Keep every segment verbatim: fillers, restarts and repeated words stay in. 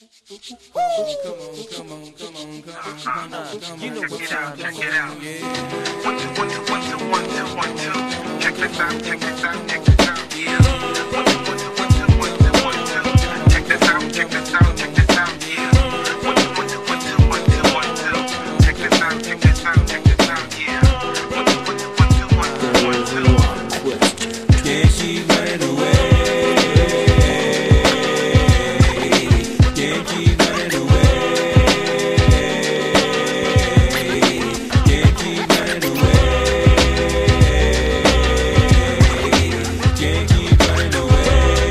You know what time, check it out. One, two, one, two, one, two, one, two, one, two. Check this out, check this out, check this out. Yeah. One, two, one, two, one, two, one, two, one, two. Check this out, check this out, check this out. Yeah. One, two, one, two, one, two, one, two, one, two. Check this out, check this out, check this out. Yeah. One, two, one, two, one, two, one, two, one, two. Can't keep running away. Can't keep running away. Can't keep running away. Can't keep running away.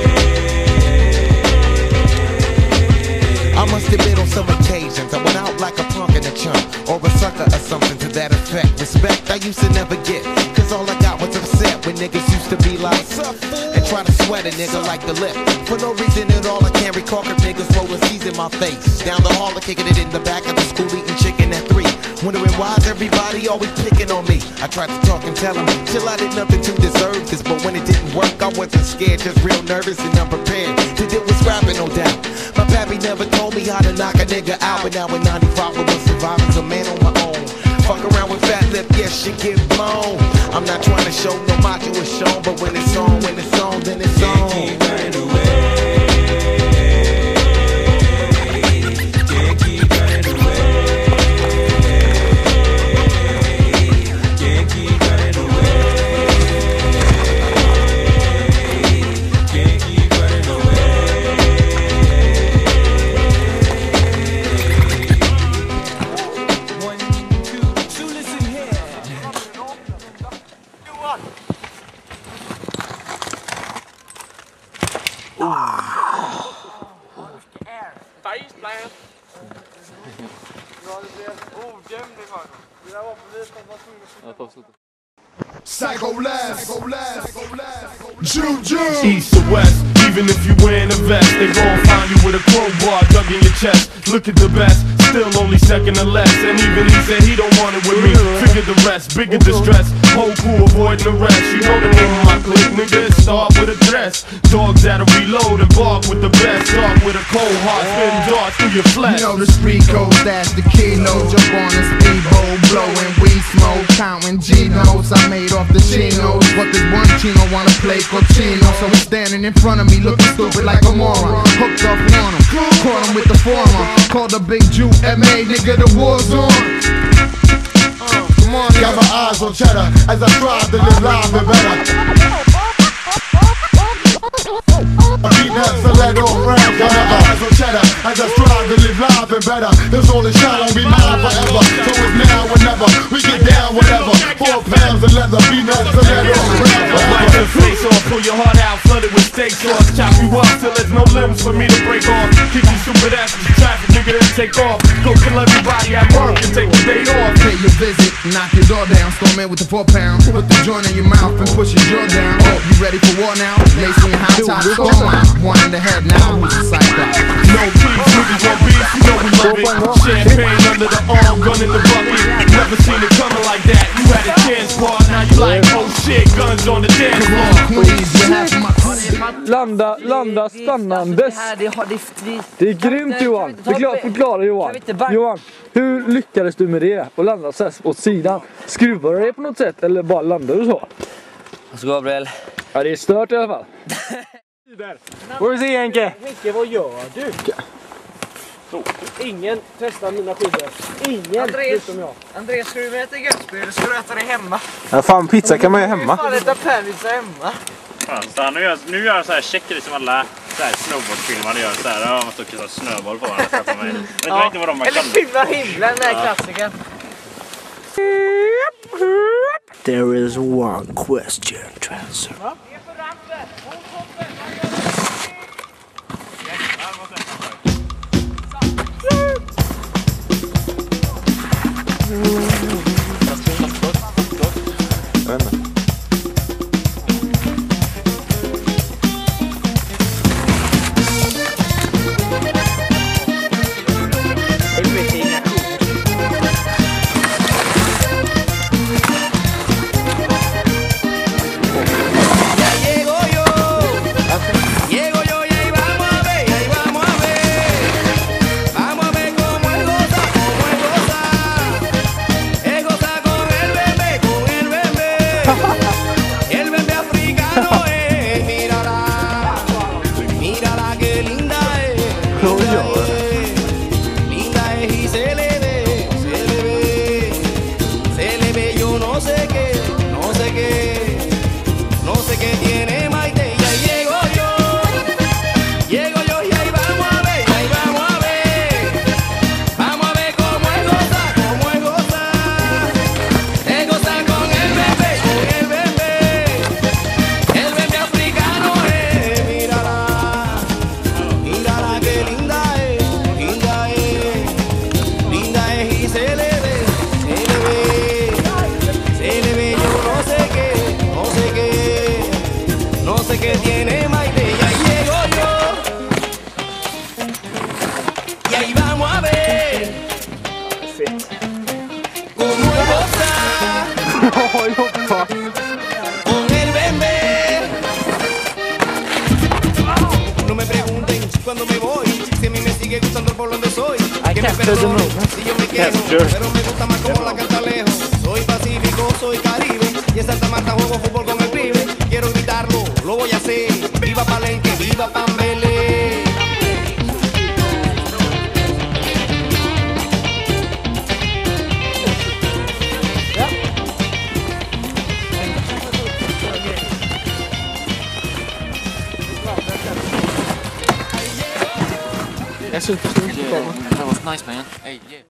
I must admit on some occasions I went out like a punk in a chump or a sucker or something to that effect. Respect I used to never get, cause all I got was upset when niggas used to be like and try to sweat a nigga like the lip. For no reason at all I can't recall cause niggas rollin' C's in my face. Down the hall I kicking it in the back of the school eating chicken at three. Wondering why's everybody always picking on me. I tried to talk and tell them, chill, I did nothing to deserve this. But when it didn't work I wasn't scared, just real nervous and unprepared to deal with scrapping, no doubt. My pappy never told me how to knock a nigga out. But now in ninety-five I was surviving as a man on my own. Fuck around with fat lip, yes, shit get blown. I'm not trying to show no macho is shown, but when it's on, when it's on, then it's on. Can't keep running away. Can't keep running away. Can't keep running away. Can't keep running away. One, two, two, listen here. Face plan. Ja, det blev ojämn i varje. Det där var för lite att vara tvungen. Psycho last, Juju. East to west, even if you wearing a vest, they gon' find you with a crowbar dug in your chest. Look at the best, still only second or less. And even he said he don't want it with me. Figure the rest, bigger distress. Whole crew avoiding the rest. You know the name of my clique, nigga. Start with a dress. Dogs that'll reload and bark with the best. Start with a cold heart, spin darts through your flesh. You know the street code, that's the keynote. Jump on the speedboat, blowing weed smoke, counting G notes I made off the chinos. But this one chino wanna play cochino, so he's standing in front of me looking stupid like a moron. Hooked up on him, caught him with the forearm. Called the big Jew M A, nigga, the war's on. Uh, come on, got my eyes on cheddar as I strive to live life and better. I beat nuts and let off rounds. Got my eyes on cheddar as I strive to live life and better. There's all the shine on be mine forever. So it's now or never. We get down whatever. Four pounds of leather, beat nuts and let off rounds. Wipe your face off, pull your heart out, flood it with steak sauce. Chop you up till there's no limbs for me to break off. Kick you stupid ass in traffic, nigga, and take off. Go kill everybody at work and take the day off. Pay your visit, knock your door down. Storm in with the four pound. Put the joint in your mouth and push your jaw down. Oh, you ready for war now? Lace in your high top, storm out. One in the head now, who's a psycho? No peace, niggas want beef, you know we love it. Champagne under the arm, gun in the bucket. Never seen it coming like that. You had a chance, part, now you like, oh shit, guns on the dance floor. Landa, landa stannandes. Det är grymt, Johan. Förklara, förklara Johan. Johan, hur lyckades du med det? Och landa så här åt sidan. Skruvar du det på något sätt eller bara landar du så? Så Gabriel. Ja, det är stört i alla fall. Vad är det Henke? Henke, vad gör du? Ingen testar mina skidor. Ingen Andreas, utom jag. Andreas, ska du med äta göttspel eller ska du äta det hemma? Ja, fan, pizza kan man ju hemma. Fan, äta pärlpizza hemma. Fan, så nu gör, nu gör så här checker som alla så här snowboardfilmare gör så här. Ja, man står och snöboll på varandra. Så man, vet ja. Inte vad de eller filma himlen, den här klassiken. There is one question to answer. Yeah, yeah. Linda es y se le ve, se le ve, se le ve, yo no sé qué, no sé qué, no sé qué tiene Maite, y ahí llego yo, llego yo y ahí vamos a ver, ahí vamos a ver, vamos a ver cómo es gozar, cómo es gozar, es gozar con el bebé, con el bebé, el bebé africano es, mírala, mírala que linda es, linda es, linda es y se le ve, se le ve, se le ve, yo no sé qué, no sé qué, no sé qué tiene Maite, y ahí llego yo, y ahí vamos a ver, cómo es gozar, con el bebé. No me pregunten cuando me voy, si a mí me sigue gustando por donde soy, que me perdonen si yo me quejo, pero me gusta más como la canta lejos. Soy pacífico, soy caribe, y en Santa Marta juego fútbol con el pibe. Quiero gritarlo, lo voy a hacer. Viva Palenque, viva Pambele. Jag syns inte. That was nice, man. Hey, yeah.